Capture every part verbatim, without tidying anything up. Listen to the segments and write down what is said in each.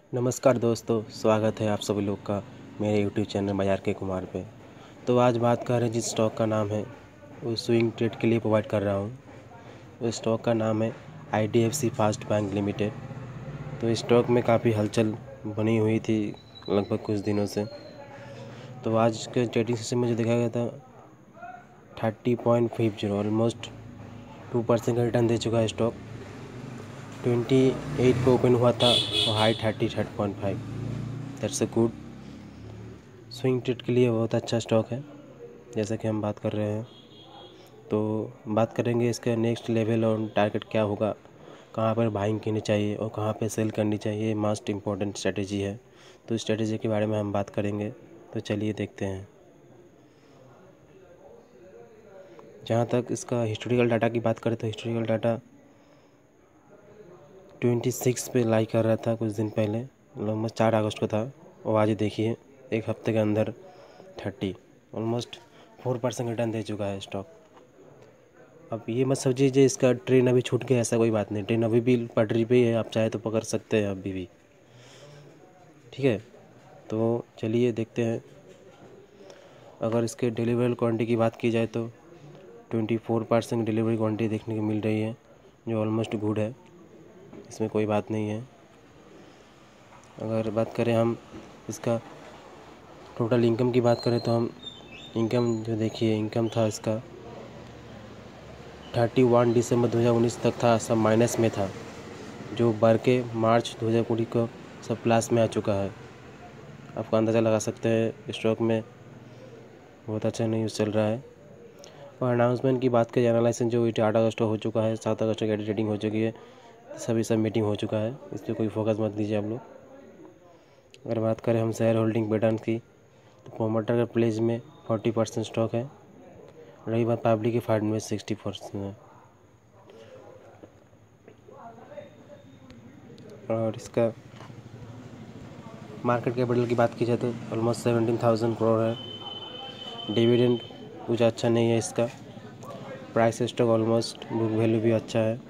नमस्कार दोस्तों, स्वागत है आप सभी लोग का मेरे यूट्यूब चैनल बाजार के कुमार पे। तो आज बात कर रहे हैं जिस स्टॉक का नाम है वो स्विंग ट्रेड के लिए प्रोवाइड कर रहा हूँ। उस स्टॉक का नाम है I D F C first bank limited. तो इस स्टॉक में काफ़ी हलचल बनी हुई थी लगभग कुछ दिनों से। तो आज के ट्रेडिंग सेशन में जो देखा गया था thirty point five zero almost two percent का रिटर्न दे चुका है स्टॉक। ट्वेंटी एट को ओपन हुआ था और high thirty thirty point five. That's a good. Swing trade के लिए बहुत अच्छा स्टॉक है जैसा कि हम बात कर रहे हैं। तो बात करेंगे इसका नेक्स्ट लेवल और टारगेट क्या होगा, कहाँ पर बाइंग करनी चाहिए और कहाँ पर सेल करनी चाहिए, मोस्ट इम्पॉर्टेंट स्ट्रेटेजी है। तो इस स्ट्रेटेजी के बारे में हम बात करेंगे। तो चलिए देखते हैं। जहाँ तक इसका हिस्टोरिकल डाटा की बात करें तो हिस्टोरिकल डाटा ट्वेंटी सिक्स पे लाई कर रहा था कुछ दिन पहले, लगभग चार अगस्त को था। और आज देखिए एक हफ्ते के अंदर thirty almost four percent return दे चुका है स्टॉक। अब ये मत समझिए जो इसका ट्रेन अभी छूट गया, ऐसा कोई बात नहीं। ट्रेन अभी भी पटरी पे ही है, आप चाहे तो पकड़ सकते हैं अभी भी। ठीक है, तो चलिए देखते हैं। अगर इसके डिलीवरेबल क्वांटिटी की बात की जाए तो twenty four percent delivery quantity देखने को मिल रही है, जो ऑलमोस्ट गुड है, इसमें कोई बात नहीं है। अगर बात करें हम इसका टोटल इनकम की बात करें तो हम इनकम जो देखिए इनकम था इसका थर्टी वन दिसंबर दो हज़ार उन्नीस तक था, सब माइनस में था, जो बढ़ के मार्च दो हज़ार बीस को सब प्लस में आ चुका है। आपको अंदाज़ा लगा सकते हैं स्टॉक में बहुत अच्छा न्यूज़ चल रहा है। और अनाउंसमेंट की बात करें, एनालाइसिस जो आठ अगस्त को हो चुका है, सात अगस्त को एडिटिंग हो चुकी है, सभी सब मीटिंग हो चुका है, इस पर कोई फोकस मत दीजिए आप लोग। अगर बात करें हम शेयर होल्डिंग पैटर्न की तो प्रोमोटर के प्लेज में फोर्टी परसेंट स्टॉक है, रही बात पब्लिक के फंड में सिक्सटी परसेंट है। और इसका मार्केट कैपिटल की बात की जाए तो ऑलमोस्ट सेवेंटीन थाउजेंड करोड़ है। डिविडेंड कुछ अच्छा नहीं है इसका। Price stock almost book value भी अच्छा है।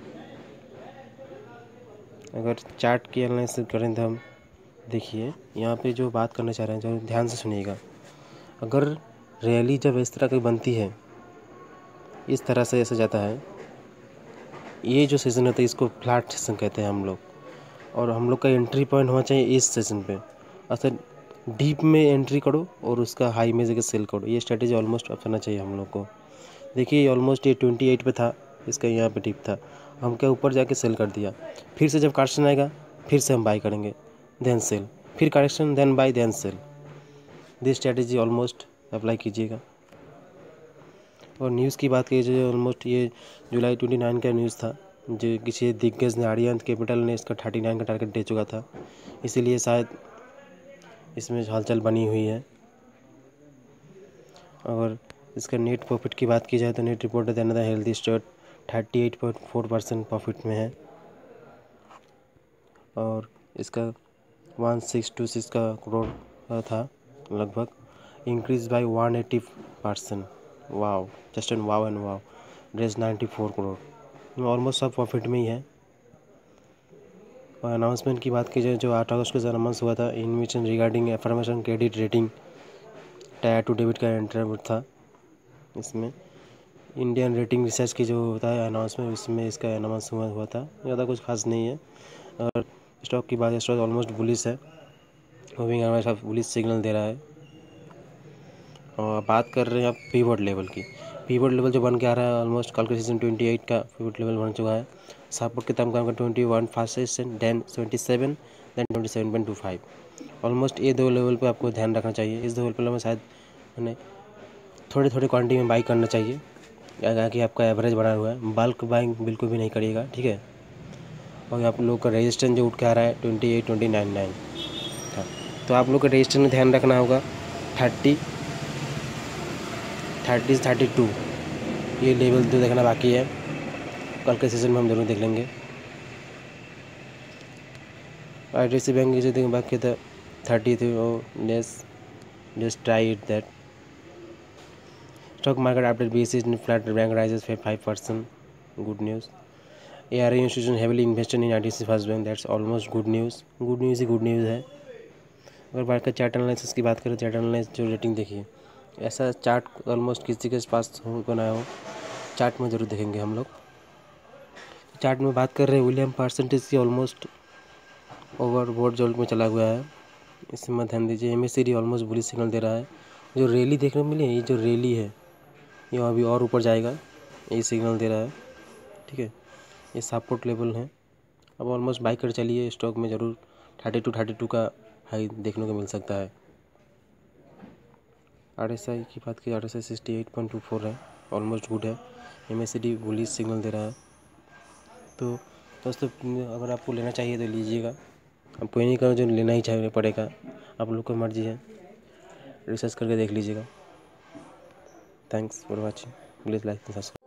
अगर चार्ट की एनालिसिस करें तो हम देखिए यहाँ पे जो बात करना चाह रहे हैं, जो ध्यान से सुनिएगा। अगर रैली जब इस तरह की बनती है, इस तरह से ऐसे जाता है, ये जो सेशन होता है इसको फ्लैट सेशन कहते हैं हम लोग। और हम लोग का एंट्री पॉइंट होना चाहिए इस सेशन पे। असल डीप में एंट्री करो और उसका हाई में जगह सेल करो, ये स्ट्रेटेजी ऑलमोस्ट अपनाना चाहिए हम लोग को। देखिए ऑलमोस्ट ये ट्वेंटी एट पे था, इसका यहाँ पे डीप था, हम क्या ऊपर जाके सेल कर दिया। फिर से जब करेक्शन आएगा फिर से हम बाई करेंगे, देन सेल, फिर correction, then buy, then sell. This strategy almost apply कीजिएगा। और न्यूज़ की बात की जाए, ऑलमोस्ट ये जुलाई ट्वेंटी नाइन का न्यूज़ था, जो किसी दिग्गज ने, आर्यन कैपिटल ने इसका थर्टी नाइन का टारगेट दे चुका था, इसीलिए शायद इसमें हलचल बनी हुई है। और इसका नेट प्रॉफिट की बात की जाए तो net report another healthy start thirty eight point four percent profit में है। और इसका वन सिक्स टू सिक्स का करोड़ था लगभग, increase by one eighty percent. Wow, just and wow and wow. Raise ninety four crore, almost सब प्रॉफिट में ही है। और अनाउंसमेंट की बात की जाए, जो आठ अगस्त को अनाउंस हुआ था, investment regarding affirmation credit rating tier two debit का इंटरव्यू था। इसमें इंडियन रेटिंग रिसर्च की जो होता है अनाउंसमेंट, इसमें इसका अनाउंस हुआ हुआ था, ज़्यादा कुछ खास नहीं है। और स्टॉक की बात, स्टॉक ऑलमोस्ट बुलिश है, मूविंग एवरेज सब बुलिश सिग्नल दे रहा है। और बात कर रहे हैं आप पीवट लेवल की, पीवट लेवल जो बन के आ रहा है ऑलमोस्ट कल के सीजन ट्वेंटी एट का पीवट लेवल बन चुका है। सपोर्ट के तम का twenty one first session, then twenty seven, then twenty seven point two five. Almost ये दो लेवल पे आपको ध्यान रखना चाहिए। इस दो लेवल में शायद मैंने थोड़ी थोड़ी क्वांटिटी में बाई करना चाहिए, अगर कि आपका एवरेज बना हुआ है। बल्क बाइंग बिल्कुल भी नहीं करिएगा, ठीक है। और आप लोग का रजिस्टेंस जो उठ के आ रहा है twenty eight twenty nine nine था, तो आप लोग का रजिस्टेंस में ध्यान रखना होगा थर्टी थर्टी थर्टी टू, ये लेवल तो देखना बाकी है, कल के सेशन में हम जरूर देख लेंगे। आई डी सी बैंक की जो बाकी था थर्टी थी, वो less just try it that. Stock market update B C flat, bank rises five percent, good news. A R I institution heavily invested in I D C first bank, that's almost good news, good news ही good news है। अगर बात करें chart analysis की बात करें, chart analysis जो rating देखिए, ऐसा चार्ट ऑलमोस्ट किसी के पास हो बनाया हो, चार्ट में जरूर देखेंगे हम लोग। चार्ट में बात कर रहे हैं विलियम परसेंटेज की, ऑलमोस्ट ओवरबोर्ड जोन में चला हुआ है, इसमें ध्यान दीजिए। M S C D almost bullish signal दे रहा है। जो रैली देखने को मिली है, ये जो रैली है ये अभी और ऊपर जाएगा, ये सिग्नल दे रहा है, ठीक है। ये सपोर्ट लेवल है। अब ऑलमोस्ट बाई कर चलिए, स्टॉक में ज़रूर थर्टी टू थर्टी टू का हाई देखने को मिल सकता है। आर एस आई की बात की, R S I sixty eight point two four है, ऑलमोस्ट गुड है। M S C D bullish signal दे रहा है। तो दोस्तों अगर आपको लेना चाहिए तो लीजिएगा, अब कोई नहीं करो जो लेना ही चाहिए पड़ेगा, आप लोग को मर्जी है, रिसर्च करके देख लीजिएगा। Thanks for watching, please like and subscribe.